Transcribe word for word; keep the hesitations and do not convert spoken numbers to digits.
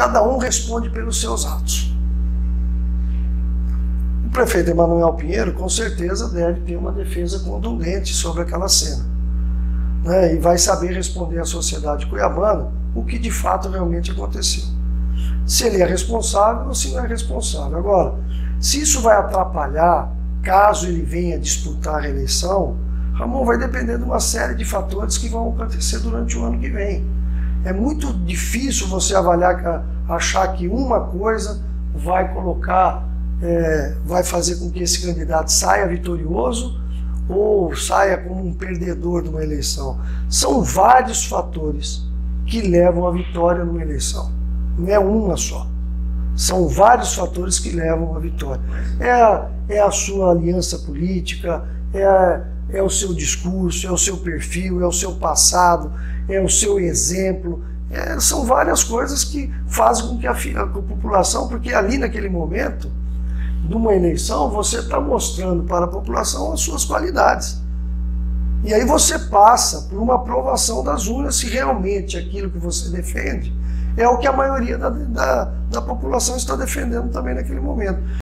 cada um responde pelos seus atos. O prefeito Emanuel Pinheiro, com certeza, deve ter uma defesa contundente sobre aquela cena, né? E vai saber responder à sociedade cuiabana o que de fato realmente aconteceu. Se ele é responsável ou se não é responsável. Agora, se isso vai atrapalhar, caso ele venha disputar a reeleição, Ramon, vai depender de uma série de fatores que vão acontecer durante o ano que vem. É muito difícil você avaliar, achar que uma coisa vai colocar, é, vai fazer com que esse candidato saia vitorioso ou saia como um perdedor de uma eleição. São vários fatores que levam à vitória numa eleição. Não é uma só. São vários fatores que levam à vitória. É a, é a sua aliança política, é, a, é o seu discurso, é o seu perfil, é o seu passado, é o seu exemplo. É, são várias coisas que fazem com que a, a população, porque ali naquele momento de uma eleição você está mostrando para a população as suas qualidades. E aí você passa por uma aprovação das urnas se realmente aquilo que você defende é o que a maioria da, da, da população está defendendo também naquele momento.